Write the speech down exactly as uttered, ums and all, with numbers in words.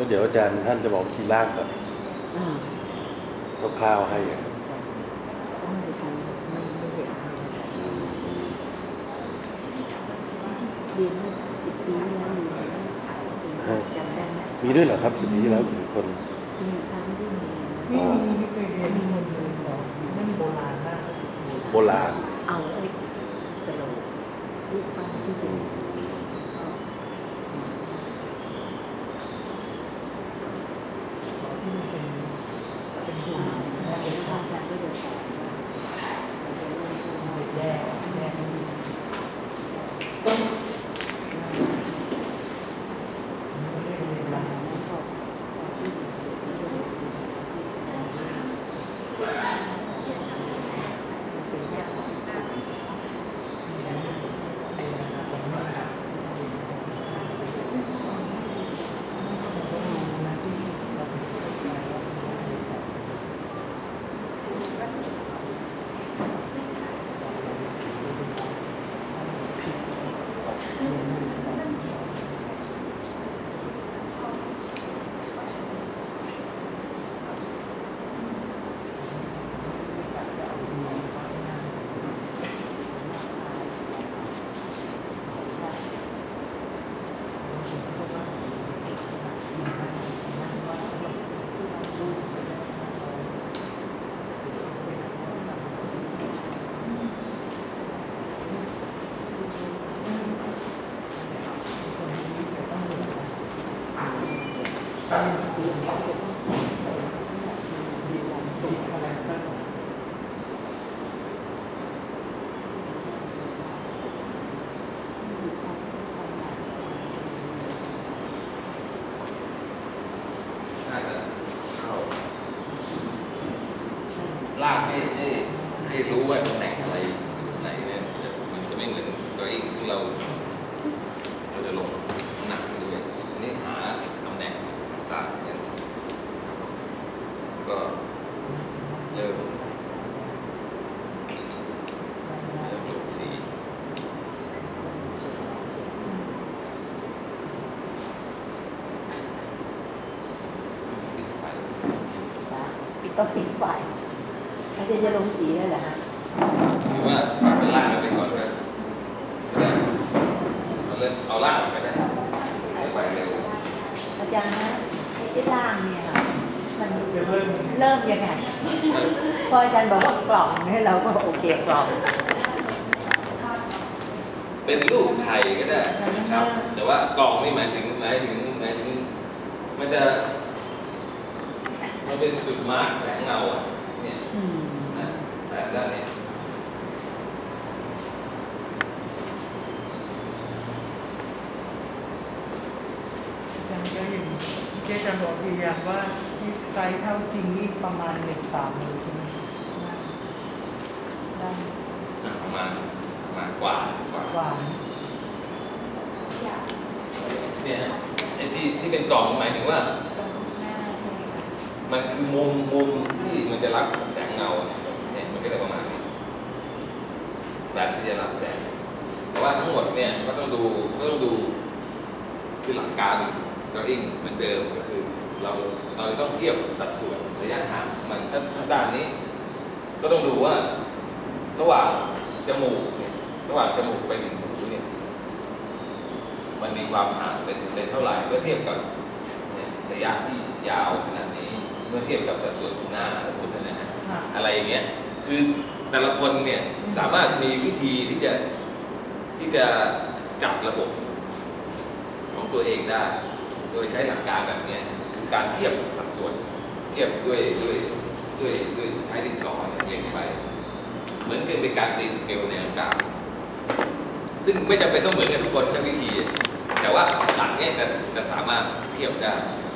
ก็เดี๋ยวอาจารย์ท่านจะบอกทีล่างแบบคร่าวๆให้เรียนสิบปีแล้วอยู่จำได้ไหมมีด้วยเหรอครับสิบปีแล้วกี่คนมีครั้งที่มีนี่มีที่เคยเรียนที่คนอื่นหรอนั่นโบราณมากโบราณเอาไอ้กระโหลกรูปปั้นที่เป็นเป็นหุ่นเป็นภาพการก็จะสอนแยกแยกลากให้ให้ให้รู้ว่าตำแหน่งอะไรไหนเนี่ยมันจะไม่เหมือนตัวเองที่เราเราจะลงน้ำหนักด้วยอันนี้หาตำแหน่งต่างๆเนี่ยก็เริ่มเริ่มลงสีปิดต้องปิดไฟอาจารย์จะลงสีได้เหรอฮะหรือว่าเป็นล่างไปก่อนก็ได้เราเริ่มเอาล่างไปได้ไปเร็วอาจารย์นะที่ล่างเนี่ยค่ะมันเริ่มยังไงพออาจารย์บอกว่ากล่องเนี่ยเราก็โอเคกล่องเป็นรูปไทยก็ได้ครับแต่ว่ากล่องนี่หมายถึงหมายถึงหมายถึงมันจะมันเป็นจุดมาร์กแสงเงาอ่ะเนี่ยนะแต่ด้านนี้อาจารย์ก็อย่างที่อาจารย์บอกยืนยันว่าที่ไซส์เท่าจริงนี่ประมาณหนึ่งสามเลยใช่ไหมได้ประมาณประมาณกว่ากว่ากว่าเนี่ยไอ้ที่ที่เป็นกล่องหมายถึงว่ามันคือมุมมุมที่มันจะรับแสงเงาเนี่ยมันก็จะประมาณนี้แบบที่จะรับแสงแต่ว่าทั้งหมดเนี่ยก็ต้องดูก็ต้องดูคือหลักการก็อิงเหมือนเดิมก็คือเราเราต้องเทียบสัดส่วนระยะทางมันถ้าด้านนี้ก็ต้องดูว่าระหว่างจมูกเนี่ยระหว่างจมูกไปถึงหูเนี่ยมันมีความห่างเป็นเป็นเท่าไหร่เมื่อเทียบกับระยะที่ยาวขนาดนี้เมื่อเทียบกับสัดส่วนของหน้าสมมตินะฮะอะไรอย่างเงี้ยคือแต่ละคนเนี่ยสามารถมีวิธีที่จะที่จะจับระบบของตัวเองได้โดยใช้หลักการแบบนี้คือการเทียบสัดส่วนเทียบด้วยด้วยด้วยด้วยใช้ดินสอเรียงไปเหมือนกับเป็นการตีสเกลในอากาศซึ่งไม่จำเป็นต้องเหมือนกันทุกคนทั้งวิธีแต่ว่าหลักเนี้ยจะจะสามารถเทียบได้